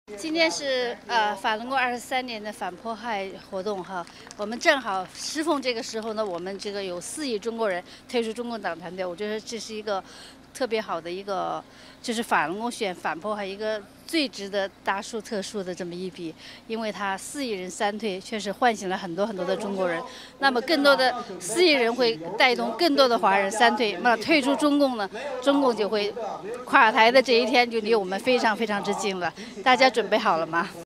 今天是法轮功23年的反迫害活动哈，我们正好适逢这个时候呢，我们这个有4亿中国人退出中共党团队，我觉得这是一个特别好的一个，就是法轮功选反迫害一个最值得大书特书的这么一笔，因为他4亿人3退，确实唤醒了很多的中国人。那么更多的4亿人会带动更多的华人3退，那退出中共呢，中共就会垮台的这一天就离我们非常之近了。大家准备好了吗？